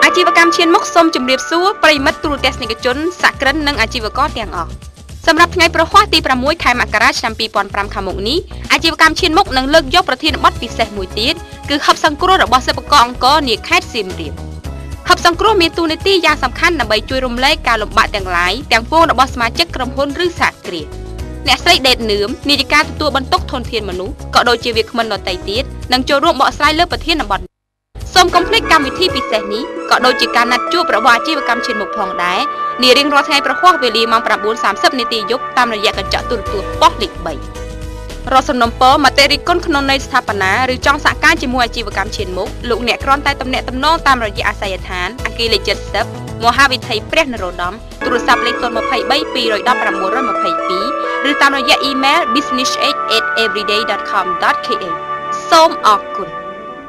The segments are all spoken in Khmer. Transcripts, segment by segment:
ជីវកម្មឈានមុខសូមជម្រាបសួរប្រិមិត្តទូរទស្សនិកជនសហគ្រិននិងអាជីវករទាំងអស់សម្រាប់ថ្ងៃប្រហ័សទី6ខែមករាឆ្នាំ2005ខាងមុខនេះអាជីវកម្មឈានមុខនឹងលើកយកប្រធានបទពិសេសមួយទៀតគឺហឹបសង្គ្រោះរបស់សិប្បករអង្គរនាខេត្តសៀមរាបហឹបសង្គ្រោះមានតួនាទីយ៉ាងសំខាន់ដើម្បីជួយរំលែកការលំបាកទាំងឡាយទាំងពួងរបស់សមាជិកក្រុមហ៊ុនឬសហគ្រាសអ្នកស្រីដេតនឿមនាយិកាទទួលបន្ទុកធនធានមនុស្សក៏ដូចជាវាគ្មិនដទៃទៀតនឹងចូលរួមបកស្រាយលើប្រធានបទសូមកុំភ្លេចកម្មវិធីពិសេសនេះក៏ដូចជាការណាត់ជួបរបស់អាជីវកម្មឈានមុខផងដែរនារៀងរាល់ថ្ងៃប្រហ័សវេលាម៉ោង 9:30 នាទីយប់តាមរយៈកញ្ចក់ទូរទស្សន៍ប៉ុស្តិ៍លេខ 3 រកសំណុំពរមតិរិះគន់ក្នុងន័យស្ថាបនាឬចង់សហការជាមួយអាជីវកម្មឈានមុខលោកអ្នកគ្រាន់តែទំនាក់ទំនងតាមរយៈអាស័យដ្ឋានអគារលេខ 70 មហាវិថីព្រះនរោត្តមទូរស័ព្ទលេខ 023 210 922 ឬតាមរយៈអ៊ីមែល business8@everyday.com.kh សូមអរគុណ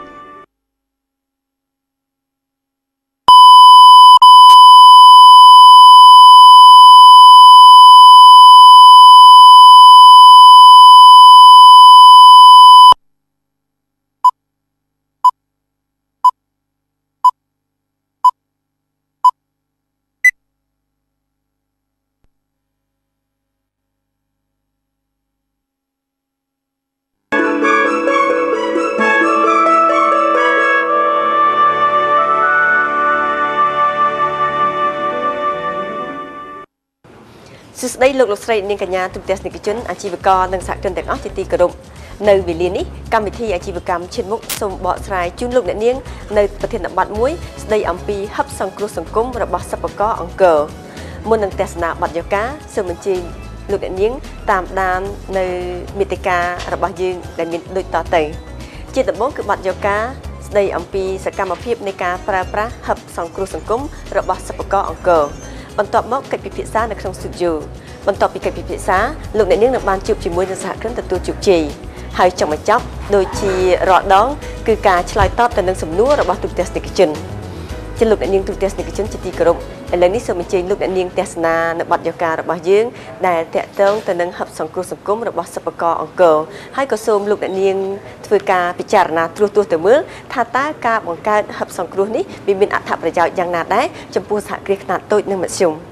សួស្តីលោកលោកស្រីនាងកញ្ញាទូទាំងទស្សនិកជនអាជីវករនិងសហគ្រិនទាំងអស់ជាទីគោរពនៅវេលានេះកម្មវិធីអាជីវកម្មឈានមុខសូមបកស្រាយជូនលោកអ្នកនាងនៅប្រធានបទមួយស្ដីអំពីហឹបសង្គ្រោះសង្គមរបស់សិប្បករអង្គរមុននឹងទស្សនាបទយកាសូមអញ្ជើញលោកអ្នកនាងតាមដាននៅមាតិការបស់យើងដែលមានដូចតទៅជាដំបូងគឺបទយកាស្ដីអំពីសកម្មភាពនៃការប្រើប្រាស់ហឹបសង្គ្រោះសង្គមរបស់សិប្បករអង្គរបន្ទាប់មកកិច្ចពិភាក្សានៅក្នុងស្ទូឌីយោបន្ទាប់ពីកិច្ចពិភាក្សាលោកអ្នកនាងនឹងបានជួបជាមួយនឹងសហគ្រិនទទួលជោគជ័យហើយចុងបញ្ចប់ដូចជារាល់ដងគឺការឆ្លើយតបទៅនឹងសំណួររបស់ទូទាំងទស្សនិកជនជាលោកអ្នកនាងទូទាំងទស្សនិកជនជាទីគោរពឥឡូវនេះសូមអញ្ជើញលោកអ្នកនាងទស្សនានៅបទយការបស់យើងដែលតាក់ទងទៅនឹងហឹបសង្គ្រោះសង្គមរបស់សិប្បករអង្គរហើយក៏សូមលោកអ្នកនាងធ្វើការពិចារណាត្រួសត្រាសទៅមើលថាតើការបង្កើតហឹបសង្គ្រោះនេះវាមានអត្ថប្រយោជន៍យ៉ាងណាដែរចំពោះសហគ្រាសខ្នាតតូចនិងមធ្យម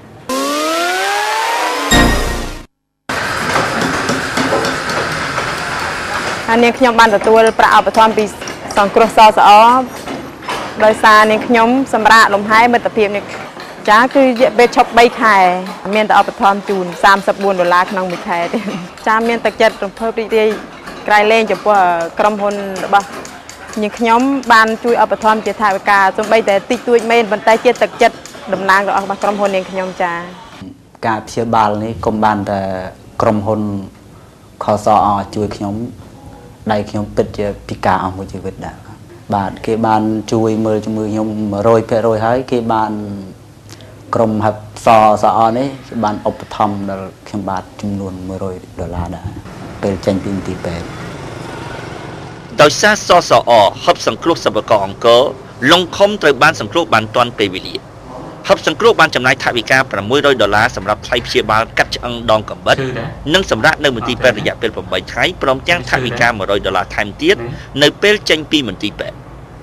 នាងខ្ញុំបានទទួលប្រាក់ឧបត្ថម្ភពីសង្គ្រោះសសអដោយសារនាងខ្ញុំសម្រាប់លំហែមិត្តភាពនេះចាគឺរយៈពេលឈប់3ខែមានតែឧបត្ថម្ភជូន$34ក្នុងមួយខែទេចាមានទឹកចិត្តរំភើបរីករាយក្រៃលែងចំពោះក្រុមហ៊ុនរបស់នាងខ្ញុំបានជួយឧបត្ថម្ភជាថវិកាសូម្បីតែតិចតួចមែនប៉ុន្តែជាទឹកចិត្តតំណាងរបស់ក្រុមហ៊ុននាងខ្ញុំចាការព្យាបាលនេះកុំបានតែក្រុមហ៊ុនខសអជួយខ្ញុំដៃខ្ញុំពិតជាពិការអស់មួយជីវិតដែរបាទគេបានជួយមើលជាមួយខ្ញុំ100%ហើយគេបានក្រុមហឹបសអនេះគេបានឧបត្ថម្ភដល់ខ្ញុំបាទចំនួន$100ដែរពេលចេញពីមន្ទីរពេទ្យដោយសារសសអហឹបសង្គ្រោះសិប្បករអង្គរលងខំត្រូវបានសង្គ្រោះបានទាន់ពេលវេលាហឹបសង្គ្រោះបានចំណាយថវិកា$600សម្រាប់ថ្លៃព្យាបាលកាត់ឆ្អឹងដងកំបិតនិងសម្រាប់នៅមន្ទីរពេទ្យរយៈពេល8ថ្ងៃព្រមទាំងថវិកា$100ថែមទៀតនៅពេលចេញពីមន្ទីរពេទ្យ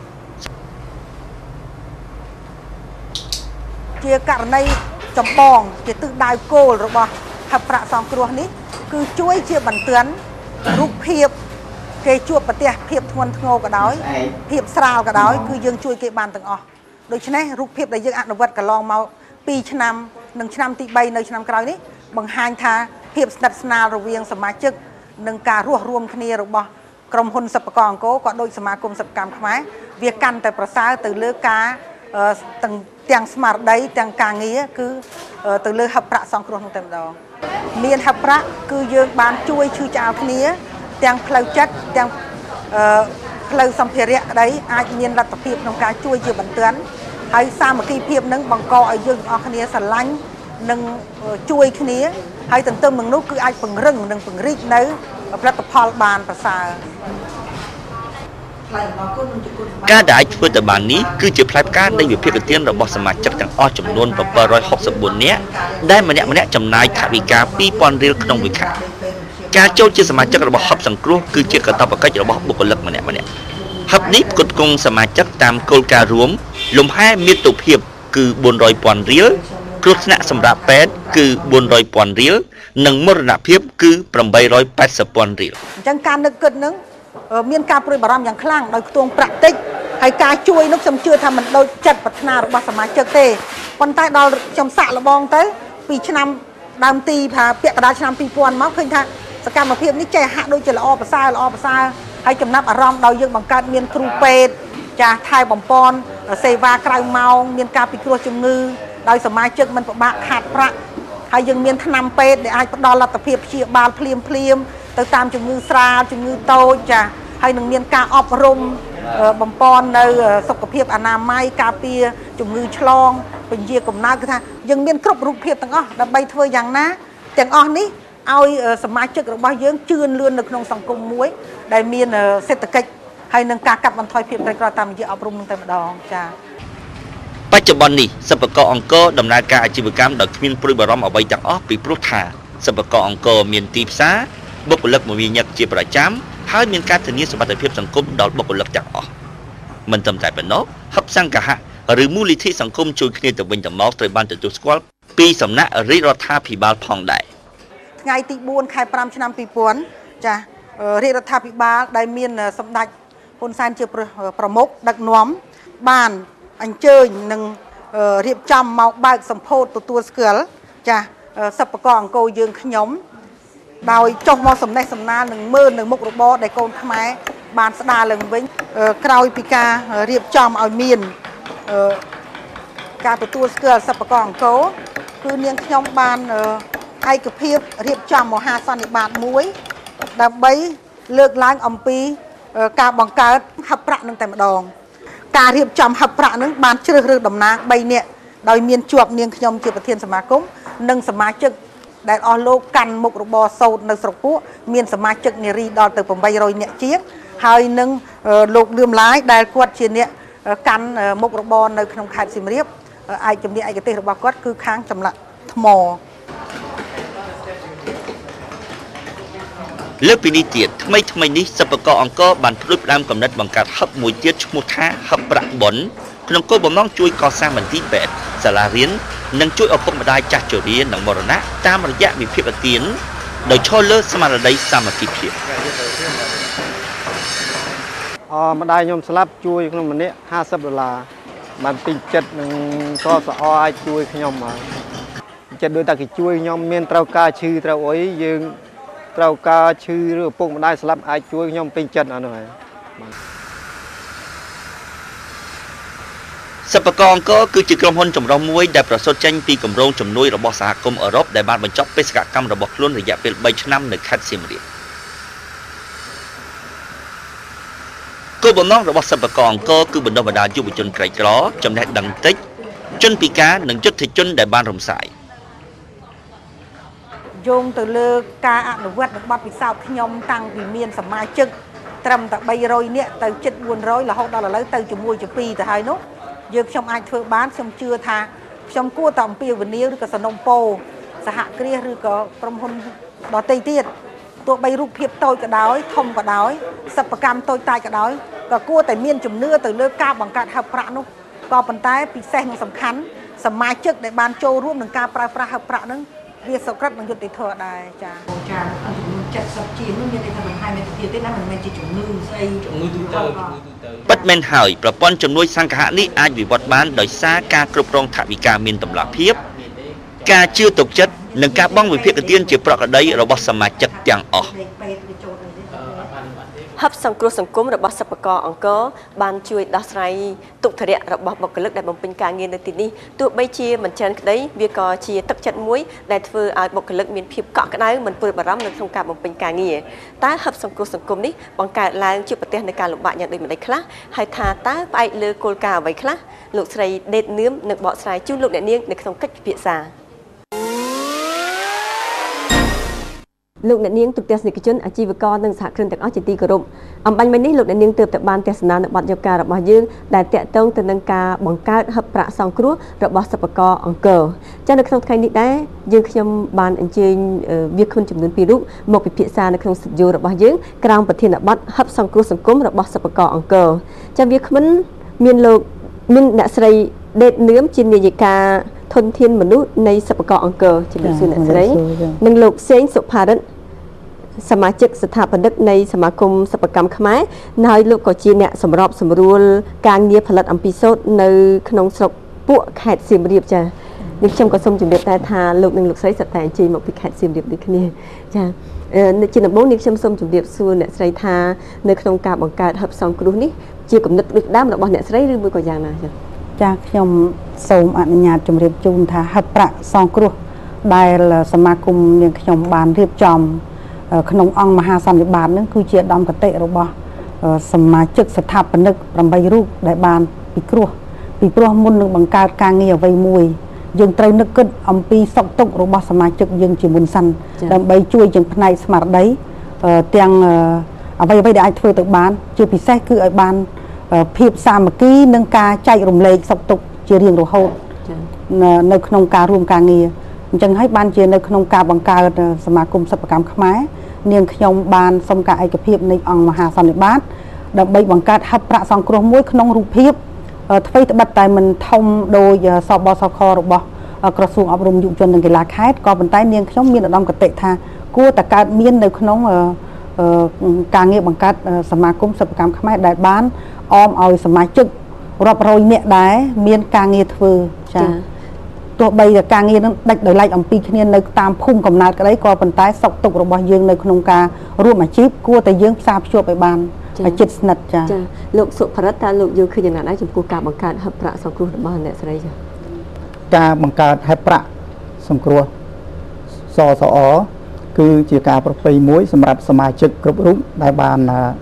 ជាករណីចម្បងជាទិសដៅគោលរបស់ហឹបប្រាក់សង្គ្រោះនេះគឺជួយជាបន្ទាន់រូបភាពគេជួបប្រទះភាពធ្ងន់ធ្ងរក៏ដោយភាពស្រាលក៏ដោយគឺយើងជួយគេបានទាំងអស់ដូច្នេះរូបភាពដែលយើងអនុវត្តកន្លងមក2ឆ្នាំនិងឆ្នាំទី3នៅឆ្នាំក្រោយនេះបង្ហាញថាភាពស្និទ្ធស្នាលរវាងសមាជិកនិងការរួបរวมគ្នារបស់ក្រុមហ៊ុនសិប្បករអង្គរក៏ដូចសមាគមសិប្បកម្មខ្មែរវាកាន់តែប្រសើរទៅលើការទាំងស្មារតីទាំងការងារគឺទៅលើហឹបប្រាក់សង្គ្រោះនោះតែម្ដងមានហឹបប្រាក់គឺយើងបានជួយឈឺឆ្អាលគ្នាទាំងផ្លូវចិត្តទាំងផ្លូវសម្ភារៈក្តីអាចមានលទ្ធភាពក្នុងការជួយជាបន្ទាន់ហើយសាមគ្គីភាពនឹងបង្កឲ្យយើងទាំងអស់គ្នាស្រឡាញ់និងជួយគ្នាហើយទន្ទឹមនឹងនោះគឺអាចពង្រឹងនិងពង្រីកនៅផលិតផលបានប្រសើរការដែលធ្វើទៅបាននេះគឺជាផ្លែផ្កានៃវិភាគទានរបស់សមាជិកទាំងអស់ចំនួន764នាក់ដែលម្នាក់ម្នាក់ចំណាយថវិកា$2000រៀលក្នុងមួយខែការចូលជាសមាជិករបស់ហឹបសង្គ្រោះគឺជាកាតព្វកិច្ចរបស់បុគ្គលិកម្នាក់ម្នាក់ហឹបនេះផ្គត់ផ្គង់សមាជិកតាមគោលការណ៍រួមលំហែមាតុភាពគឺ400,000រៀលគ្រោះថ្នាក់សម្រាប់ពេទ្យគឺ400,000រៀលនិងមរណភាពគឺ880,000រៀលអញ្ចឹងការនឹកគិតនឹងមានការព្រួយបារម្ភយ៉ាងខ្លាំងដោយខ្ទង់ប្រាក់តិចហើយការជួយនោះខ្ញុំជឿថាមិនដូចចិត្តប្រាថ្នារបស់សមាជិកទេប៉ុន្តែដល់ខ្ញុំសាក់លបងទៅពីឆ្នាំដើមទីថាពាក់កណ្ដាលឆ្នាំ2000មកឃើញថាសកម្មភាពនេះចេះហាក់ដូចជាល្អប្រសើរហើយចំណាប់អារម្មណ៍ដោយយើងបង្កើតមានគ្រូពេទ្យចាស់ថែបំពន់សេវាក្រៅម៉ោងមានការពិគ្រោះជំងឺដោយសមាជិកមិនពិបាកខាតប្រាក់ហើយយើងមានថ្នាំពេទ្យដែលអាចផ្ដល់លទ្ធភាពព្យាបាលភ្លាមទៅតាមជំងឺស្រាលជំងឺតូចចាហើយនឹងមានការអប់រំបំពន់នៅសុខភាពអនាម័យការពារជំងឺឆ្លងពញាកំណើតគឺថាយើងមានគ្រប់រូបភាពទាំងអស់ដើម្បីធ្វើយ៉ាងណាទាំងអស់នេះឲ្យសមាជិករបស់យើងជឿនលឿននៅក្នុងសង្គមមួយដែលមានសេដ្ឋកិច្ចហើយនឹងការកាត់បន្ថយភាពក្រីក្រតាមរយៈអប់រំនឹងតែម្ដងចា៎បច្ចុប្បន្ននេះសិប្បករអង្គរដំណើរការអាជីវកម្មដោយគ្មានព្រួយបារម្ភអ្វីទាំងអស់ពីព្រោះថាសិប្បករអង្គរមានទីផ្សារបុគ្គលិកមមាញឹកជាប្រចាំហើយមានការធានាសុវត្ថិភាពសង្គមដល់បុគ្គលិកទាំងអស់មិនត្រឹមតែប៉ុណ្ណោះហឹបសង្កហៈឬមូលនិធិសង្គមជួយគ្នាទៅវិញទៅមកត្រូវបានទទួលស្គាល់ពីសំណាក់រាជរដ្ឋាភិបាលផងដែរថ្ងៃទី4ខែ5ឆ្នាំ2000ចារាជរដ្ឋាភិបាលដែលមានសម្ដេចហ៊ុនសែនជាប្រមុខដឹកនាំបានអញ្ជើញនឹងរៀបចំមកបើកសម្ពោធទទួលស្គាល់ចាសិប្បករអង្គរយើងខ្ញុំដោយចុះមកសំណេះសំណាលនឹងមើលនៅមុខរបរដែលកូនខ្មែរបានស្ដារឡើងវិញក្រោយពីការរៀបចំឲ្យមានការទទួលស្គាល់សិប្បករអង្គរគឺនាងខ្ញុំបានឯកភាពរៀបចំមហាសន្និបាតមួយដើម្បីលើកឡើងអំពីការបង្កើតហឹបប្រាក់នឹងតែម្ដងការរៀបចំហឹបប្រាក់នឹងបានជ្រើសរើសតំណាង3នាក់ដោយមានជាប់នាងខ្ញុំជាប្រធានសមាគមនិងសមាជិកដែលអស់លោកកាន់មុខរបរសូត្រនៅស្រុកពួកមានសមាជិកនារីដល់ទៅ800នាក់ជាងហើយនឹងលោកលឿមឡាយដែលគាត់ជាអ្នកកាន់មុខរបរនៅក្នុងខេត្តសៀមរាបឯកជំនាញឯកទេសរបស់គាត់គឺខាងចម្លាក់ថ្មលើកពីនេះទៀតថ្មីនេះសិប្បករអង្គរបានផ្ដួចផ្ដើមកំណត់បង្កើតហឹបមួយទៀតឈ្មោះថាហឹបប្រាក់បុណ្យក្នុងគោលបំណងជួយកសាងមន្ទីរពេទ្យសាលារៀននិងជួយឪពុកម្ដាយចាស់ជរានិងមរណៈតាមរយៈវិភាគទានដោយឈរលើស្មារតីសាមគ្គីភាពម្ដាយខ្ញុំស្លាប់ជួយក្នុងម្នាក់$50បានពេញចិត្តនឹងសសអអាចជួយខ្ញុំហើយចិត្តដូចតែគេជួយខ្ញុំមានត្រូវការឈឺត្រូវអីយើងត្រូវការឈឺឬឪពុកម្ដាយស្លាប់អាចជួយខ្ញុំពេញចិត្តអានោះហើយសិប្បករអង្គរគឺជាក្រុមហ៊ុនចម្រុះមួយដែលប្រសូតចេញពីគម្រោងជំនួយរបស់សហគមន៍អឺរ៉ុបដែលបានបញ្ចប់បេសកកម្មរបស់ខ្លួនរយៈពេល3ឆ្នាំនៅខេត្តសៀមរាបគោលបំណងរបស់សិប្បករអង្គរគឺបណ្ដុះបណ្ដាលយុវជនក្រីក្រចំណេះដឹងតិចជនពិការនិងយុទ្ធជនដែលបានរំសាយយោងទៅលើការអនុវត្តរបស់បទពិសោធន៍ខ្ញុំតាំងពីមានសមាជិកត្រឹមតែ300នាក់ទៅជិត400រហូតដល់ឥឡូវទៅជាមួយជា2ទៅហើយនោះយើងខ្ញុំអាចធ្វើបានខ្ញុំជឿថាខ្ញុំគួរតែអំពាវនាវឬក៏សនំពោសហគ្រាសឬក៏ក្រុមហ៊ុនដទៃទៀតទោះបីរូបភាពតូចក៏ដោយធំក៏ដោយសិប្បកម្មតូចតាចក៏ដោយក៏គួរតែមានជំនឿទៅលើការបង្កើតហឹបប្រាក់នោះក៏ប៉ុន្តែពិសេសនិងសំខាន់សមាជិកដែលបានចូលរួមក្នុងការប្រើប្រាស់ហឹបប្រាក់ហ្នឹងវាសុក្រិតនិងយុត្តិធម៌ដែរចាចំនួន70ជាងនោះមានន័យថាមិនហើយមានទៀតទេណាមិនមែនជាជំងឺស្អីជំងឺទូទៅពិតមែនហើយប្រព័ន្ធជំនួយសង្ឃហៈនេះអាចវិវត្តបានដោយសារការគ្រប់គ្រងថវិកាមានតម្លាភាពការជឿទុកចិត្តនិងការបង់វិភាគទានជាប្រក្រតីរបស់សមាជិកទាំងអស់ហឹបសង្គ្រោះសង្គមរបស់សិប្បករអង្គរបានជួយដោះស្រាយទុក្ខធរៈរបស់បុគ្គលិកដែលបំពេញការងារនៅទីនេះទោះបីជាមិនច្រើនក្តីវាក៏ជាទឹកចិត្តមួយដែលធ្វើឲ្យបុគ្គលិកមានភាពកក់ក្ដៅមិនព្រួយបារម្ភនៅក្នុងការបំពេញការងារតើហឹបសង្គ្រោះសង្គមនេះបង្កើតឡើងជាប្រទេសនៃការលំបាកយ៉ាងដូចម្តេចខ្លះហើយថាតើផ្អែកលើគោលការណ៍អ្វីខ្លះលោកស្រីដេតនឿមនឹងបកស្រាយជូនលោកអ្នកនាងនៅក្នុងកិច្ចពិភាក្សាលោកអ្នកនាងទូទាំងទស្សនិកជនអាជីវករនិងសហគ្រិនទាំងអស់ជាទីគោរពអំបញ្ញមិញនេះលោកអ្នកនាងទើបតែបានទស្សនានៅបទយការបស់យើងដែលតាក់ទងទៅនឹងការបង្កើតហឹបប្រាក់សង្គ្រោះរបស់សិប្បករអង្គរចា៎នៅក្នុងថ្ងៃនេះដែរយើងខ្ញុំបានអញ្ជើញវាគ្មិនចំនួន2រូបមកពិភាក្សានៅក្នុងស្ទូឌីយោរបស់យើងក្រោមប្រធានបទហឹបសង្គ្រោះសង្គមរបស់សិប្បករអង្គរចា៎វាគ្មិនមានលោកមានអ្នកស្រីដេតនឿមជានាយិកាធនធានមនុស្សនៃសិប្បករអង្គរជំរាបសួរអ្នកស្រីនិងលោកសេងសុផារិតសមាជិកស្ថាបនិកនៃសមាគមសិប្បកម្មខ្មែរហើយលោកក៏ជាអ្នកសម្របសម្រួលការងារផលិតអំពីសូត្រនៅក្នុងស្រុកពួកខេត្តសៀមរាបចានេះខ្ញុំក៏សូមជម្រាបតែថាលោកនិងលោកស្រីសុទ្ធតែអញ្ជើញមកពីខេត្តសៀមរាបដូចគ្នាចាជាដំបូងនេះខ្ញុំសូមជម្រាបសួរអ្នកស្រីថានៅក្នុងការបង្កើតហឹបសង្គ្រោះនេះជាគំនិតដូចដើមរបស់អ្នកស្រីឬមួយក៏យ៉ាងណាចាខ្ញុំសូមអនុញ្ញាតជម្រាបជូនថាហឹបប្រាក់សង្គ្រោះដែលសមាគមនាងខ្ញុំបានរៀបចំក្នុងអង្គមហាសន្និបាតនឹងគឺជាឧត្តមគតិរបស់សមាជិកស្ថាបនិក8រូបដែលបានពិគ្រោះពីព្រោះមុននឹងបង្កើតការងារអ្វីមួយយើងត្រូវនឹកគិតអំពីសុខទុក្ខរបស់សមាជិកយើងជាមុនសិនដើម្បីជួយជាផ្នែកស្មារតីទាំងអ្វីដែលអាចធ្វើទៅបានជាពិសេសគឺឲ្យបានភាពសាមគ្គីនិងការចែករំលែកសុខទុក្ខជារៀងរហូតនៅក្នុងការរួមការងារអញ្ចឹងហើយបានជានៅក្នុងការបង្កើតសមាគមសិប្បកម្មខ្មែរនាងខ្ញុំបានសុំការឯកភាពនៃអង្គមហាសន្និបាតដើម្បីបង្កើតហឹបប្រាក់សង្គ្រោះមួយក្នុងរូបភាពអ្វីត្បិតតែមិនធំដោយសបសខរបស់ក្រសួងអប់រំយុវជននិងកីឡាខេត្តក៏ប៉ុន្តែនាងខ្ញុំមានឧត្តមគតិថាគួរតែកើតមាននៅក្នុងការងារបង្កើតសមាគមសិប្បកម្មខ្មែរដែលបានអមឲ្យសមាជិករាប់រយនាក់ដែរមានការងារធ្វើចា៎ទោះបីតែការងារនឹងដាច់ដោយឡែកអំពីគ្នានៅតាមភូមិកំណើតក្តីក៏ប៉ុន្តែសុខទុក្ខរបស់យើងនៅក្នុងការរួមអាជីពគួរតែយើងផ្សារភ្ជាប់ឲ្យបានជិតស្និទ្ធចា៎លោកសុផរិតតើលោកយល់ឃើញយ៉ាងណាដែរចំពោះការបង្កើតហឹបប្រាក់សង្គ្រោះរបស់អ្នកស្រីចា៎ការបង្កើតហឹបប្រាក់សង្គ្រោះសសអគឺជាការប្រពៃមួយសម្រាប់សមាជិកគ្រប់រូបដែលបាន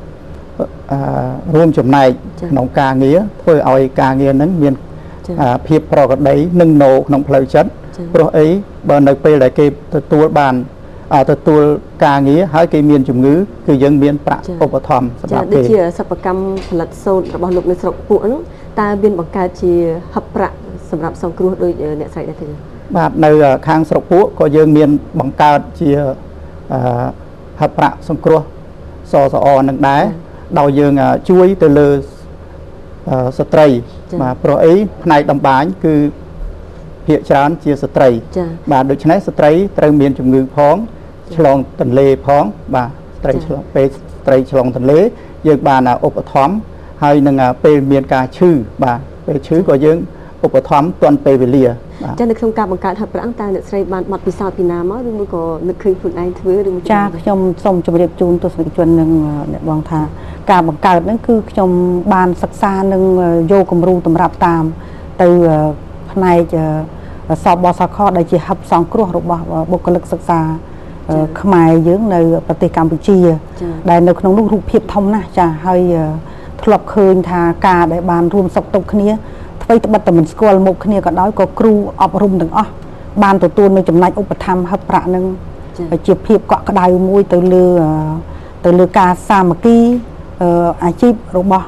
រួមចំណែកក្នុងការងារធ្វើឲ្យការងារនឹងមានភាពប្រក្រតីនិងណូក្នុងផ្លូវចិត្តព្រោះអីបើនៅពេលដែលគេទទួលបានទទួលការងារហើយគេមានជំងឺគឺយើងមានប្រាក់ឧបត្ថម្ភសម្រាប់គេដូចជាសិប្បកម្មផលិតសូត្ររបស់លោកនៅស្រុកពួកនោះតើមានបង្កើតជាហឹបប្រាក់សម្រាប់សង្គ្រោះដោយអ្នកស្រីដែរទេបាទនៅខាងស្រុកពួកក៏យើងមានបង្កើតជាហឹបប្រាក់សង្គ្រោះសសអនឹងដែរដោយយើងជួយទៅលើស្ត្រីបាទព្រោះអីផ្នែកតម្បាញគឺភាគច្រើនជាស្ត្រីបាទដូច្នេះស្ត្រីត្រូវមានជំងឺផងឆ្លងទន្លេផងបាទស្ត្រីឆ្លងពេលស្ត្រីឆ្លងទន្លេយើងបានឧបត្ថម្ភហើយនឹងពេលមានការឈឺបាទពេលឈឺក៏យើងឧបត្ថម្ភទាន់ពេលវេលាចានៅក្នុងការបង្កើតហឹបប្រាក់តើអ្នកស្រីបានបត់ពិសោធន៍ពីណាមកឬមួយក៏នឹកឃើញខ្លួនឯងធ្វើឬមួយចាខ្ញុំសូមជម្រាបជូនទស្សនិកជននឹងអ្នកបងថាការបង្កើតហ្នឹងគឺខ្ញុំបានសិក្សានិងយកគំរូតម្រាប់តាមទៅផ្នែកសបសខដែលជាហឹបសង្គ្រោះរបស់បុគ្គលិកសិក្សាខ្មែរយើងនៅប្រទេសកម្ពុជាដែលនៅក្នុងនោះរូបភាពធំណាស់ចាហើយធ្លាប់ឃើញថាការដែលបានរួមសុខទុក្ខគ្នាអ្វីត្បិតតែមិនស្គាល់មុខគ្នាក៏ដោយក៏គ្រូអប់រំទាំងអស់បានទទួលនៅចំណែកឧបត្ថម្ភហឹបប្រាក់នឹងជាភាពកក់ក្ដៅមួយទៅលើការសាមគ្គីអាជីពរបស់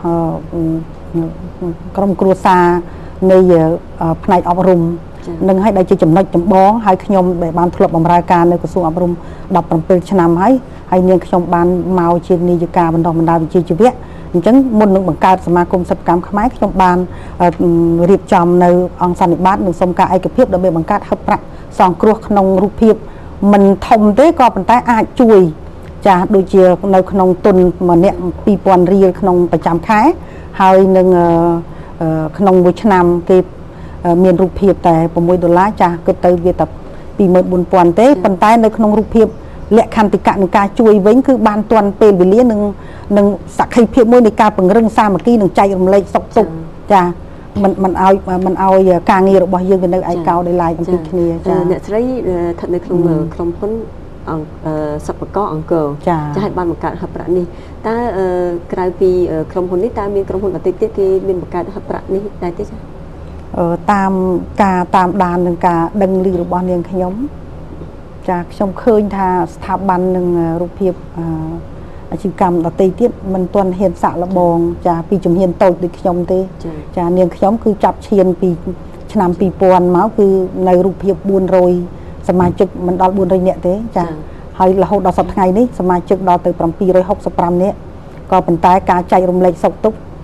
ក្រុមគ្រួសារនៃផ្នែកអប់រំនឹងឲ្យដែលជាចំណុចចម្បងហើយខ្ញុំដែលបានធ្លាប់បម្រើការនៅក្រសួងអប់រំ17ឆ្នាំហើយនាងខ្ញុំបានមកជានាយិកាបណ្ដុះបណ្ដាលវិជ្ជាជីវៈអញ្ចឹងមុននឹងបង្កើតសមាគមសិប្បកម្មខ្មែរខ្ញុំបានរៀបចំនៅអង្គសន្និបាតនិងសុំការឯកភាពដើម្បីបង្កើតហឹបប្រាក់សង្គ្រោះក្នុងរូបភាពមិនធំទេក៏ប៉ុន្តែអាចជួយចាស់ដូចជានៅក្នុងទុនម្នាក់2000រៀលក្នុងប្រចាំខែហើយនឹងក្នុងមួយឆ្នាំគេមានរូបភាពតែ$6ចាស់គិតទៅវាតែ24000ទេប៉ុន្តែនៅក្នុងរូបភាពលក្ខន្តិកៈនឹងការជួយវិញគឺបានទាន់ពេលវេលានឹងសក្ខីភាពមួយនៃការពង្រឹងសាមគ្គីនិងចែករំលែកសុខទុក្ខចាមិនឲ្យការងាររបស់យើងវានៅឯកោដោយឡែកអំពីគ្នាចាអ្នកស្រីស្ថិតនៅក្នុងក្រុមហ៊ុនសិប្បករអង្គរចាឲ្យបានបង្កើតហឹបប្រាក់នេះតើក្រៅពីក្រុមហ៊ុននេះតើមានក្រុមហ៊ុនដទៃទៀតគេមានបង្កើតហឹបប្រាក់នេះដែរទេចាតាមការតាមដាននឹងការដឹងឮរបស់នាងខ្ញុំចាខ្ញុំឃើញថាស្ថាប័ននឹងរូបភាពអាជីវកម្មដទៃទៀតមិនទាន់ហ៊ានសាក់លបងចាពីជំហានតូចដូចខ្ញុំទេចានាងខ្ញុំគឺចាប់ឈានពីឆ្នាំ2000មកគឺនៅរូបភាព400សមាជិកមិនដល់400នាក់ទេចាហើយរហូតដល់សប្តាហ៍ថ្ងៃនេះសមាជិកដល់ទៅ765នាក់ក៏ប៉ុន្តែការចែករំលែកសុខទុក្ខ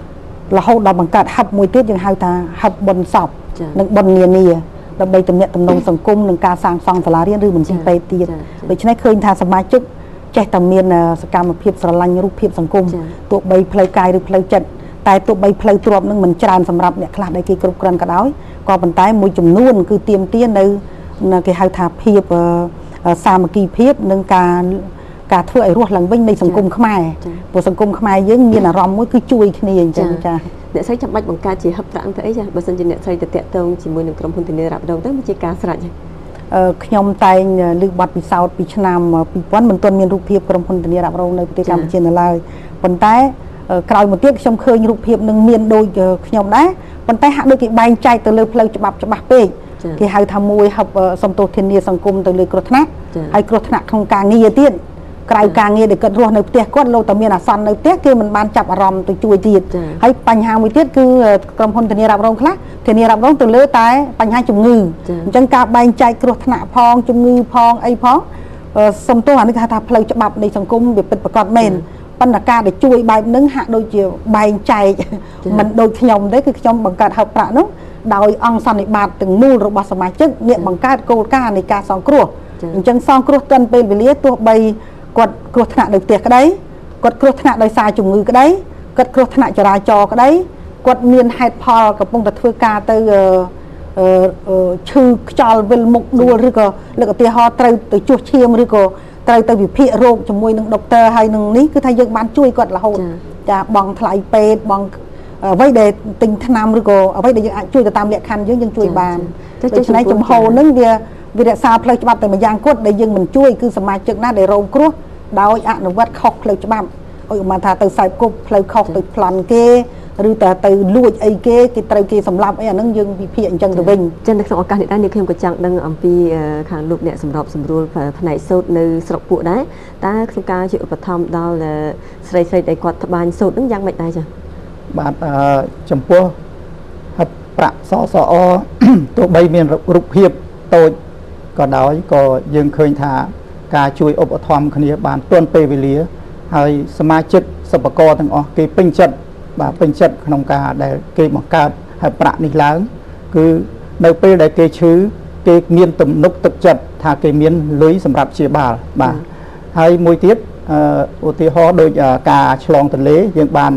រហូតដល់បង្កើតហឹបមួយទៀតយើងហៅថាហឹបបុណ្យសពនិងបុណ្យនានាដើម្បីទំនាក់ទំនងសង្គមនិងការសាងសង់សាលារៀនឬមន្ទីរពេទ្យទៀតដូច្នេះឃើញថាសមាជិកចេះតែមានសកម្មភាពស្រឡាញ់រូបភាពសង្គមទោះបីផ្លូវកាយឬផ្លូវចិត្តតែទោះបីផ្លូវទ្រព្យនឹងមិនច្រើនសម្រាប់អ្នកខ្លះដែលគេគ្រប់គ្រាន់ក៏ដោយក៏ប៉ុន្តែមួយចំនួនគឺទាមទារនៅគេហៅថាភាពសាមគ្គីភាពនិងការធ្វើឲ្យរស់ឡើងវិញនៃសង្គមខ្មែរព្រោះសង្គមខ្មែរយើងមានអារម្មណ៍មួយគឺជួយគ្នាអញ្ចឹងចាអ្នកស្រីចាំបាច់បង្កើតជាហឹបប្រាក់ទៅអីចាបើសិនជាអ្នកស្រីទៅតាក់ទងជាមួយនឹងក្រុមហ៊ុនធានារ៉ាប់រងទៅវាជាការស្រេចខ្ញុំតែងលើកបទពិសោធន៍ពីឆ្នាំ2000មិនទាន់មានរូបភាពក្រុមហ៊ុនធានារ៉ាប់រងនៅប្រទេសកម្ពុជានៅឡើយប៉ុន្តែក្រោយមកទៀតខ្ញុំឃើញរូបភាពនឹងមានដូចខ្ញុំដែរប៉ុន្តែហាក់ដូចគេបែងចែកទៅលើផ្លូវច្បាប់ច្បាស់ពេកគេហៅថាមួយហឹបសំទោសធានាសង្គមទៅលើគ្រោះថ្នាក់ហើយគ្រោះថ្នាក់ក្នុងការងារទៀតក្រៅការងារដែលគាត់រស់នៅផ្ទះគាត់លោកតែមានអាសន្ននៅផ្ទះគេមិនបានចាប់អារម្មណ៍ទៅជួយទៀតហើយបញ្ហាមួយទៀតគឺក្រុមហ៊ុនធានារ៉ាប់រងខ្លះធានារ៉ាប់រងទៅលើតែបញ្ហាជំងឺអញ្ចឹងការបែងចែកគ្រោះថ្នាក់ផងជំងឺផងអីផងសំទោសអានេះគេហៅថាផ្លូវច្បាប់នៃសង្គមវាពិតប្រាកដមែនប៉ុន្តែការដែលជួយបែបហ្នឹងហាក់ដូចជាបែងចែកមិនដូចខ្ញុំទេគឺខ្ញុំបង្កើតហឹបប្រាក់នោះដោយអង្គសន្និបាតទាំងមូលរបស់សមាជិកអ្នកបង្កើតគោលការណ៍នៃការសង្គ្រោះអញ្ចឹងសង្គ្រោះទាន់ពេលវេលាទោះបីគាត់គ្រោះថ្នាក់នៅផ្ទះក្តីគាត់គ្រោះថ្នាក់ដោយសារជំងឺក្តីគាត់គ្រោះថ្នាក់ចរាចរណ៍ក្តីគាត់មានហេតុផលកំពុងតែធ្វើការទៅឈឺខ្យល់វិលមុខដួលឬក៏លើកឧទាហរណ៍ត្រូវទៅជួសឈាមឬក៏ត្រូវទៅវិភាគរោគជាមួយនឹងដុកទ័រហើយនឹងនេះគឺថាយើងបានជួយគាត់រហូតចាបង់ថ្លៃពេទ្យបង់អ្វីដែលទិញថ្នាំឬក៏អ្វីដែលយើងអាចជួយទៅតាមលក្ខខណ្ឌយើងជួយបានដូច្នេះចំហហ្នឹងវារក្សាផ្លូវច្បាប់តែម្យ៉ាងគត់ដែលយើងមិនជួយគឺសមាជិកណាដែលរងគ្រោះដោយអនុវត្តខុសផ្លូវច្បាប់ឧបមាថាទៅខ្សែគប់ផ្លូវខុសទៅប្លន់គេឬទៅលួចអីគេត្រូវគេសម្លាប់អីអាហ្នឹងយើងវិភាគអញ្ចឹងទៅវិញចឹងនៅក្នុងឱកាសនេះដែរខ្ញុំក៏ចង់ដឹងអំពីខាងលោកអ្នកសម្របសម្រួលផ្នែកសូត្រនៅស្រុកពួកដែរតើក្នុងការជួយឧបត្ថម្ភដល់ស្រីដែលគាត់ត្បាញសូត្រហ្នឹងយ៉ាងម៉េចដែរចា៎បាទចំពោះហឹបប្រាក់សសអទោះបីមានរូបភាពតូចក៏ដោយក៏យើងឃើញថាការជួយឧបត្ថម្ភគ្នាបានទាន់ពេលវេលាហើយសមាជិកសិប្បករទាំងអស់គេពេញចិត្តបាទពេញចិត្តក្នុងការដែលគេបង្កើតហឹបប្រាក់នេះឡើងគឺនៅពេលដែលគេឈឺគេមានទំនុកទឹកចិត្តថាគេមានលុយសម្រាប់ព្យាបាលបាទហើយមួយទៀតឧទាហរណ៍ដូចការឆ្លងទន្លេយើងបាន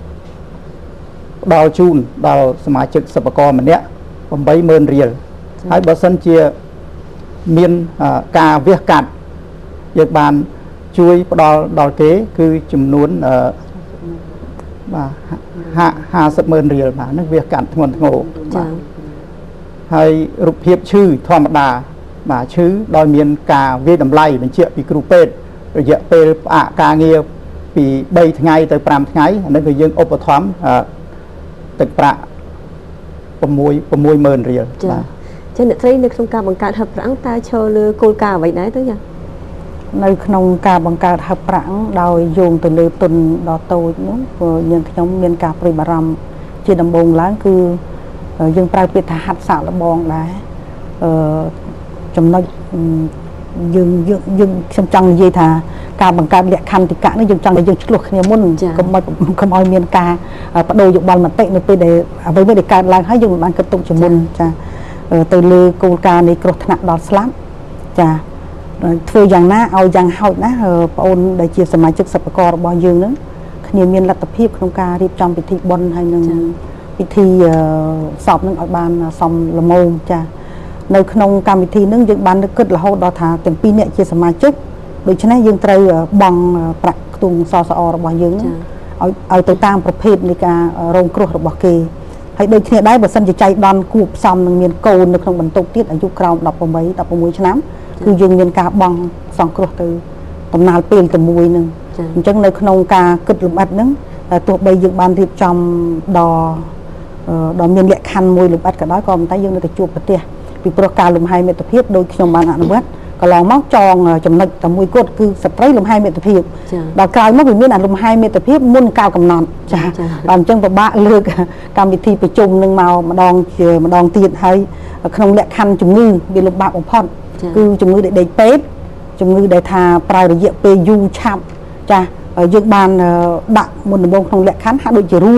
ដល់ជូនដល់សមាជិកសិប្បករម្នាក់ 80000 រៀលហើយបើសិនជាមានការវះកាត់យើងបានជួយផ្ដល់ដល់គេគឺចំនួនបាទ500000 រៀលបាទនឹងវាកាត់ធ្ងន់ធ្ងរបាទហើយរូបភាពឈឺធម្មតាបាទឈឺដោយមានការវាយតម្លៃបញ្ជាក់ពីគ្រូពេទ្យរយៈពេលផ្អាកការងារពី3ថ្ងៃទៅ5ថ្ងៃអានេះគឺយើងឧបត្ថម្ភទឹកប្រាក់60000 រៀលបាទចឹងអ្នកស្រីនៅក្នុងការបង្កើតហឹបប្រាក់តើឈរលើគោលការណ៍អ្វីដែរទៅចានៅក្នុងការបង្កើតហឹបប្រាក់ដោយយោងទៅលើទុនដ៏តូចនោះយើងខ្ញុំមានការព្រួយបារម្ភជាដំបូងឡើងគឺយើងប្រើពាក្យថាហាត់សាកល្បងដែរចំណុចយើងខ្ញុំចង់និយាយថាការបង្កើតលក្ខន្តិកៈនេះយើងចង់ឲ្យយើងឆ្លោះគ្នាមុនកុំឲ្យមានការបដូរយោបល់មតិនៅពេលដែលអ្វីដែលកើតឡើងហើយយើងមិនបានគិតទុកជាមុនចាទៅលើគោលការណ៍នៃគ្រោះថ្នាក់ដល់ស្លាប់ចាធ្វើយ៉ាងណាឲ្យយ៉ាងហោចណាបងអូនដែលជាសមាជិកសិប្បកររបស់យើងនឹងគ្នាមានលទ្ធភាពក្នុងការរៀបចំពិធីបុណ្យហើយនឹងពិធីសពនឹងឲ្យបានសមល្មមចានៅក្នុងកម្មវិធីនឹងយើងបានគិតរហូតដល់ថាទាំងពីរអ្នកជាសមាជិកដូច្នេះយើងត្រូវបង់ប្រាក់ខ្ទង់សសអរបស់យើងឲ្យទៅតាមប្រភេទនៃការរងគ្រោះរបស់គេហើយដូចគ្នាដែរបើសិនជាចៃដន្យគួបផ្សំនឹងមានកូននៅក្នុងបន្ទុកទៀតអាយុក្រោម16ឆ្នាំគឺយើងមានការបង់សង្គ្រោះទៅដំណាលពេលតែមួយនឹងអញ្ចឹងនៅក្នុងការគិតលម្អិតហ្នឹងទោះបីយើងបានរៀបចំដល់មានលក្ខខណ្ឌមួយលម្អិតក៏ដោយក៏ប៉ុន្តែយើងនៅតែជួបប្រទះពីព្រោះការលំហែមិត្តភាពដោយខ្ញុំបានអនុវត្តកន្លងមកចងចំណុចតែមួយគត់គឺស្ត្រីលំហែមិត្តភាពដល់ក្រោយមកវាមានអាលំហែមិត្តភាពមុនកាលកំណត់ចាដល់អញ្ចឹងពិបាកលើកកម្មវិធីប្រជុំនឹងមកម្ដងទៀតហើយក្នុងលក្ខខណ្ឌជំងឺវាលំបាកបំផុតគឺជំងឺដែលដេកពេទ្យជំងឺដែលថាប្រើរយៈពេលយូរឆាប់ចាយើងបានដាក់មុនដំបូងក្នុងលក្ខខណ្ឌហាក់ដូចជារួម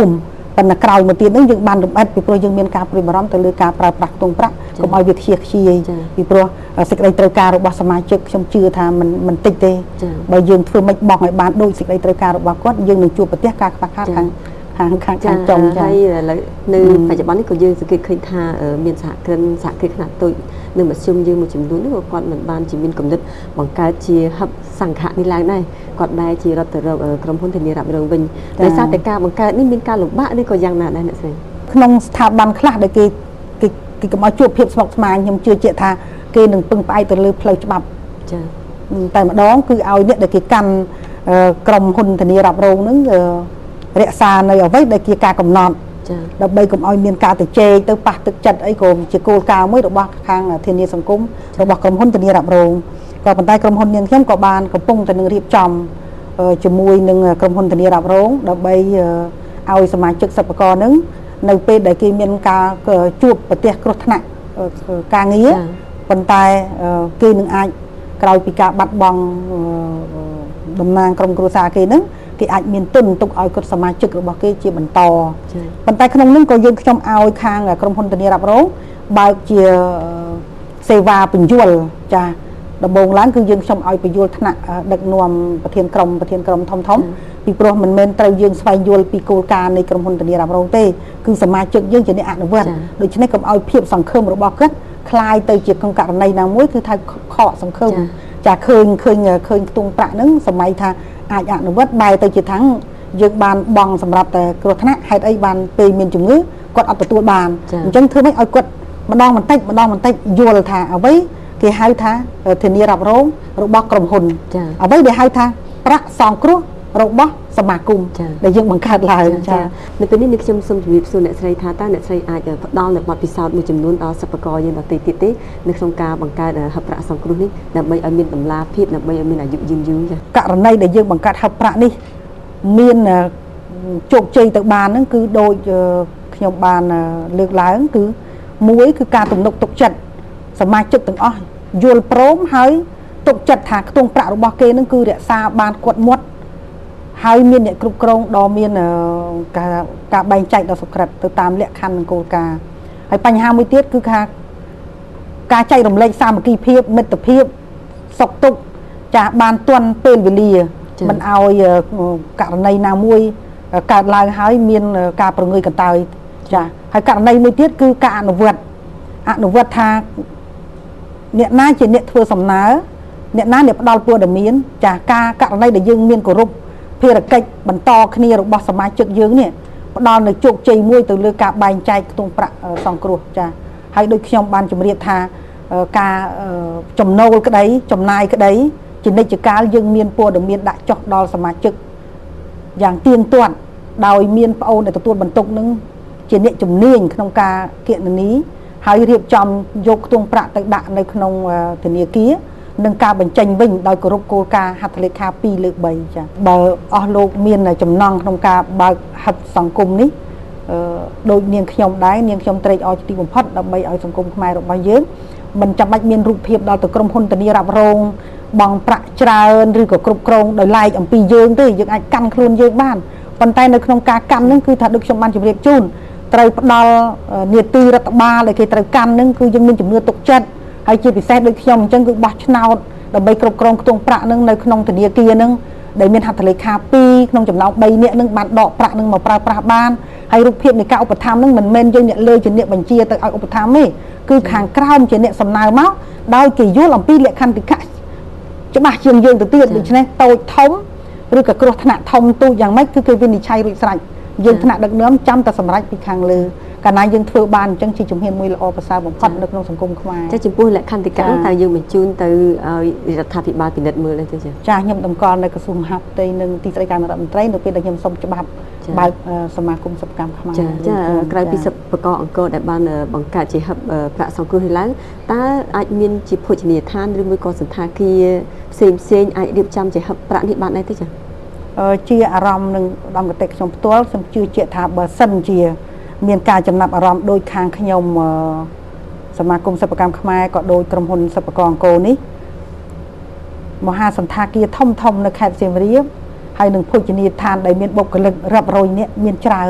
ប៉ុន្តែក្រោយមកទៀតហ្នឹងយើងបានរំអិតពីព្រោះយើងមានការព្រួយបារម្ភទៅលើការប្រើប្រាស់ខ្ទង់ប្រាក់កុំឲ្យវាខ្ជិះខ្ជាយពីព្រោះសេចក្តីត្រូវការរបស់សមាជិកខ្ញុំជឿថាមិនតិចទេបើយើងធ្វើមិនបោះឲ្យបានដូចសេចក្តីត្រូវការរបស់គាត់យើងនឹងជួបប្រទះការខ្វះខាតខាងចុងចាហើយនៅបច្ចុប្បន្ននេះក៏យើងសង្កេតឃើញថាមានសហគ្រិនខ្នាតតូចនៅមធ្យមយើងមួយចំនួននោះគាត់មិនបានជាមានគំនិតបង្កើតជាហឹបសង្ឃៈនេះឡើងដែរគាត់ដែរជារត់ទៅរកក្រុមហ៊ុនធានារ៉ាប់រងវិញដោយសារតែការបង្កើតនេះមានការលំបាកឬក៏យ៉ាងណាដែរអ្នកស្រីក្នុងស្ថាប័នខ្លះដែលគេកុំឲ្យជួបភាពស្មុគស្មាញខ្ញុំជឿជាក់ថាគេនឹងពឹងផ្អែកទៅលើផ្លូវច្បាប់ចាតែម្ដងគឺឲ្យអ្នកដែលគេកាន់ក្រុមហ៊ុនធានារ៉ាប់រងហ្នឹងរក្សានៅអ្វីដែលជាការកំណត់ដើម្បីកុំឲ្យមានការទៅជែកទៅប៉ះទឹកចិត្តអីក៏ជាគោលការណ៍មួយរបស់ខាងធានាសង្គមរបស់ក្រុមហ៊ុនធានារ៉ាប់រងក៏ប៉ុន្តែក្រុមហ៊ុននាងខ្ញុំក៏បានកំពុងតែនឹងរៀបចំជាមួយនឹងក្រុមហ៊ុនធានារ៉ាប់រងដើម្បីឲ្យសមាជិកសិប្បករនឹងនៅពេលដែលគេមានការជួបប្រទះគ្រោះថ្នាក់ការងារប៉ុន្តែគេនឹងអាចក្រោយពីការបាត់បង់តំណាងក្រុមគ្រួសារគេនឹងគេអាចមានទុនទុកឲ្យគាត់សមាជិករបស់គេជាបន្តប៉ុន្តែក្នុងនោះក៏យើងខ្ញុំឲ្យខាងក្រុមហ៊ុនធានារ៉ាប់រងបើកជាសេវាពន្យល់ចាដំបូងឡើងគឺយើងខ្ញុំឲ្យពន្យល់ថ្នាក់ដឹកនាំប្រធានក្រុមធំពីព្រោះមិនមែនត្រូវយើងស្វែងយល់ពីគោលការណ៍នៃក្រុមហ៊ុនធានារ៉ាប់រងទេគឺសមាជិកយើងជាអ្នកអនុវត្តដូច្នេះកុំឲ្យភាពសង្ឃឹមរបស់គាត់คล้ายទៅជាក្នុងករណីណាមួយគឺថាខកសង្ឃឹមចាឃើញខ្ទង់ប្រាក់ហ្នឹងសម័យថាអាចអនុវត្តបែរទៅជាថាយើងបានបង់សម្រាប់តែគ្រោះថ្នាក់ហេតុអីបានពេលមានជំងឺគាត់អត់ទទួលបានអញ្ចឹងធ្វើម៉េចឲ្យគាត់ម្ដងបន្តិចយល់ថាអ្វីគេហៅថាធានារ៉ាប់រងរបស់ក្រុមហ៊ុនអ្វីដែលហៅថាប្រាក់សងគ្រោះរបស់សមាគមដែលយើងបង្កើតឡើងចានៅពេលនេះខ្ញុំសូមជម្រាបសួរអ្នកស្រីថាតើអ្នកស្រីអាចផ្ដល់នូវបទពិសោធន៍មួយចំនួនដល់សិប្បករយើងដទៃទៀតទេនៅក្នុងការបង្កើតហឹបប្រាក់សងគ្រោះនេះដើម្បីឲ្យមានតម្លាភាពដើម្បីឲ្យមានអាយុយឺនយូរចាករណីដែលយើងបង្កើតហឹបប្រាក់នេះមានជោគជ័យទៅបានហ្នឹងគឺដូចខ្ញុំបានលើកឡើងគឺមួយគឺការទំនុកទុកចិត្តសមាជិកទាំងអស់យល់ព្រមហើយទុកចិត្តថាខ្ទង់ប្រាក់របស់គេនឹងគឺរក្សាបានគាត់មាត់ហើយមានអ្នកគ្រប់គ្រងដ៏មានការបែងចែកដ៏សុក្រិតទៅតាមលក្ខខណ្ឌនិងគោលការណ៍ហើយបញ្ហាមួយទៀតគឺថាការចែករំលែកសាមគ្គីភាពមិត្តភាពសុខទុក្ខចាស់បានទាន់ពេលវេលាមិនឲ្យករណីណាមួយកើតឡើងហើយមានការប្រងើយកន្តើយចាហើយករណីមួយទៀតគឺការអនុវត្តថាអ្នកណាជាអ្នកធ្វើសំណើអ្នកណាអ្នកផ្ដល់ព័ត៌មានចាការករណីដែលយើងមានគោរពភារកិច្ចបន្តគ្នារបស់សមាជិកយើងនេះផ្ដល់នៅជោគជ័យមួយទៅលើការបែងចែកខ្ទង់ប្រាក់សង្គ្រោះចាហើយដូចខ្ញុំបានជម្រាបថាការចំណូលក្តីចំណាយក្តីជានិច្ចកាលយើងមានព័ត៌មានដាក់ចុះដល់សមាជិកយ៉ាងទៀងទាត់ដោយមានប្អូនដែលទទួលបន្ទុកនឹងជាអ្នកជំនាញក្នុងការគណនាហើយរៀបចំយកខ្ទង់ប្រាក់ទៅដាក់នៅក្នុងធនាគារនឹងការបញ្ចេញវិញដោយគោរពគោលការណ៍ហត្ថលេខា2លើក3ចាបើអស់លោកមានចំណង់ក្នុងការបើកហឹបសង្គមនេះដោយនាងខ្ញុំដែរនាងខ្ញុំត្រេកអរជាទីបំផុតដើម្បីឲ្យសង្គមខ្មែររបស់យើងមិនចាំបាច់មានរូបភាពដល់ទៅក្រុមហ៊ុនធានារ៉ាប់រងបងប្រាក់ច្រើនឬក៏គ្រប់គ្រងដោយឡែកអំពីយើងទេយើងអាចកាន់ខ្លួនយើងបានប៉ុន្តែនៅក្នុងការកាន់នឹងគឺថាដូចខ្ញុំបានជម្រាបជូនត្រូវផ្ដល់នីតិរដ្ឋបាលដែលគេត្រូវកាន់នឹងគឺយើងមានជំនឿទុកចិត្តហើយជាពិសេសដូចខ្ញុំអញ្ចឹងគឺបោះឆ្នោតដើម្បីគ្រប់គ្រងខ្ទង់ប្រាក់នឹងនៅក្នុងធនាគារនឹងដែលមានហត្ថលេខា2ក្នុងចំណោម3នាក់នឹងបានដកប្រាក់នឹងមកប្រើប្រាស់បានហើយរូបភាពនៃការឧបត្ថម្ភនឹងមិនមែនយើងអ្នកលើជាអ្នកបញ្ជាទៅឲ្យឧបត្ថម្ភទេគឺខាងក្រោមជាអ្នកសំណើមកដោយគេយល់អំពីលក្ខន្តិកៈច្បាស់ជាងយើងទៅទៀតដូច្នេះតូចធំឬក៏គ្រោះថ្នាក់ធំទូចយ៉ាងម៉េចគឺគេវិនិច្ឆ័យរួចស្រេចយើងថ្នាក់ដឹកនាំចាំតែសម្រេចពីខាងលើកាលណាយើងធ្វើបានអញ្ចឹងជាជំហានមួយល្អប្រសើរបំផុតនៅក្នុងសង្គមខ្មែរចាចំពោះលក្ខន្តិកៈតើយើងបញ្ជូនទៅឲ្យរដ្ឋាភិបាលពិនិត្យមើលទេចាចាខ្ញុំតម្កល់នៅក្រសួងមហាផ្ទៃនិងទីស្តីការរដ្ឋមន្ត្រីនៅពេលដែលខ្ញុំសុំច្បាប់បើកសមាគមសិប្បកម្មខ្មែរចាក្រៅពីសិប្បករអង្គរដែលបានបង្កើតជាហឹបប្រាក់សង្គ្រោះនេះឡើងតើអាចមានជាភោជនីយដ្ឋានឬមួយក៏សន្តាគារផ្សេងអាចរៀបចំជាហឹបប្រាក់នេះបានដែរទេចាជាអារម្មណ៍នឹងឧត្តមគតិខ្ញុំផ្ទាល់ខ្ញុំជឿជាក់ថាបើសិនជាមានការចំណាប់អារម្មណ៍ដោយខាងខ្ញុំសមាគមសិប្បកម្មខ្មែរក៏ដោយក្រុមហ៊ុនសិប្បករអង្គរនេះមហាសន្តាគារធំនៅខេត្តសៀមរាបហើយនឹងភោជនីយដ្ឋានដែលមានបុគ្គលិករាប់រយនាក់មានច្រើន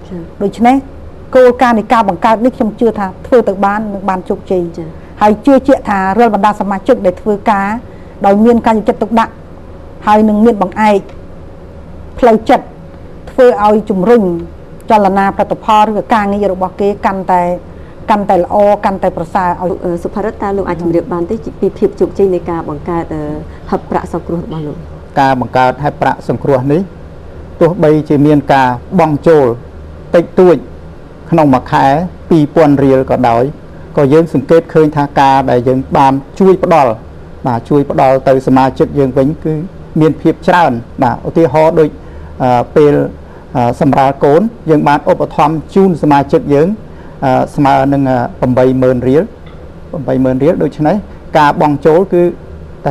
ដូច្នេះគោលការណ៍នៃការបង្កើតនេះខ្ញុំជឿថាធ្វើទៅបាននឹងបានជោគជ័យហើយជឿជាក់ថារាល់បណ្ដាសមាជិកដែលធ្វើការដោយមានការយកចិត្តទុកដាក់ហើយនឹងមានបង្អែកផ្លូវចិត្តធ្វើឲ្យជំរុញចលនាផលិតផលឬការងាររបស់គេកាន់តែល្អកាន់តែប្រសើរឲ្យសុផារិតតើលោកអាចជម្រាបបានទេពីភាពជោគជ័យនៃការបង្កើតហឹបប្រាក់សង្គ្រោះរបស់លោកការបង្កើតហឹបប្រាក់សង្គ្រោះនេះទោះបីជាមានការបង់ចូលតិចតួចក្នុងមួយខែ 2000 រៀលក៏ដោយក៏យើងសង្កេតឃើញថាការដែលយើងបានជួយផ្ដល់ទៅសមាជិកយើងវិញគឺមានភាពច្រើនបាទឧទាហរណ៍ដូចពេលសម្រាលកូនយើងបានឧបត្ថម្ភជូនសមាជិកយើងស្មើនឹង 80000 រៀលដូច្នេះការបង់ចូលគឺតែ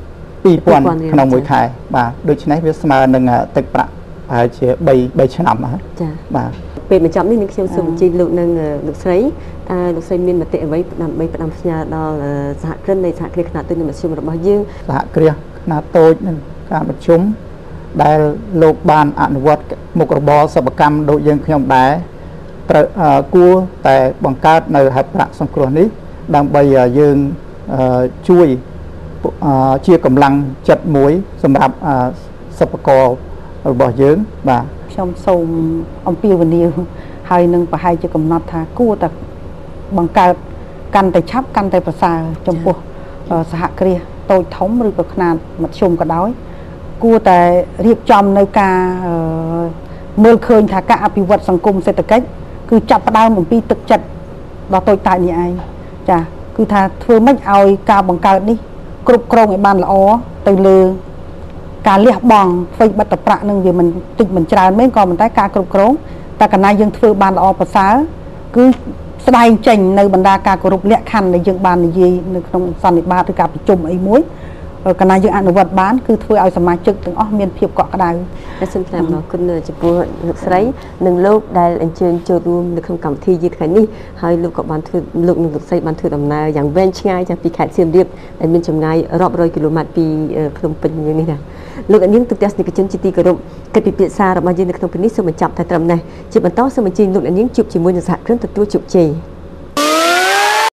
2000 ក្នុងមួយខែបាទដូច្នេះវាស្មើនឹងទឹកប្រាក់ប្រហែលជា3ឆ្នាំហើយចា៎បាទពេលបញ្ចប់នេះនឹងខ្ញុំសូមអញ្ជើញលោកនិងលោកស្រីលោកស្រីមានមតិអ្វីដើម្បីផ្ដាំផ្ញើដល់សហគ្រិននៃសហគ្រាសខ្នាតតូចនិងមធ្យមរបស់យើងសហគ្រាសខ្នាតតូចនិងការប្រជុំដែលលោកបានអនុវត្តមុខរបរសិប្បកម្មដូចយើងខ្ញុំដែរត្រូវគួរតែបង្កើតនៅហេតុប្រាក់សង្គ្រោះនេះដើម្បីយើងជួយជាកម្លាំងចិត្តមួយសម្រាប់សិប្បកររបស់យើងបាទខ្ញុំសូមអំពាវនាវហើយនឹងប្រហែលជាកំណត់ថាគួរតែបង្កើតកាន់តែឆាប់កាន់តែប្រសើរចំពោះសហគ្រាសតូចធំឬក៏ខ្នាតមធ្យមក៏ដោយគួរតែរៀបចំនៅការមើលឃើញថាការអភិវឌ្ឍសង្គមសេដ្ឋកិច្ចគឺចាប់ផ្ដើមអំពីទឹកចិត្តដល់តូចតាចនេះឯងចាគឺថាធ្វើម៉េចឲ្យការបង្កើតនេះគ្រប់គ្រងឲ្យបានល្អទៅលើការលះបង់ធ្វើបិទប្រាក់នឹងវាមិនតិចមិនច្រើនមែនក៏ប៉ុន្តែការគ្រប់គ្រងតែកាលណាយើងធ្វើបានល្អប្រសើរគឺស្ដែងចេញនៅបណ្ដាការគោរពលក្ខខណ្ឌដែលយើងបាននិយាយនៅក្នុងសន្និបាតឬការប្រជុំអីមួយកាលណាយើងអនុវត្តបានគឺធ្វើឲ្យសមាជិកទាំងអស់មានភាពកក់ក្ដៅសូមថ្លែងអំណរគុណចំពោះលោកស្រីនិងលោកដែលអញ្ជើញចូលរួមនៅក្នុងកម្មវិធីយឺតថ្ងៃនេះហើយលោកក៏បានធ្វើលោកនិងលោកស្រីបានធ្វើដំណើរយ៉ាងវែងឆ្ងាយจากពីខេត្តសៀមរាបដែលមានចម្ងាយរាប់រយគីឡូម៉ែត្រពីភ្នំពេញនេះណាលោកនាងទូទស្សនិកជនជាទីគោរពកិច្ចពិភាក្សារបស់យើងនៅក្នុងពេលនេះសូមបញ្ចប់តែត្រឹមនេះជាបន្តសូមអញ្ជើញលោកនាងជួបជាមួយនឹងសហគ្រិនទទួលជោគជ័យ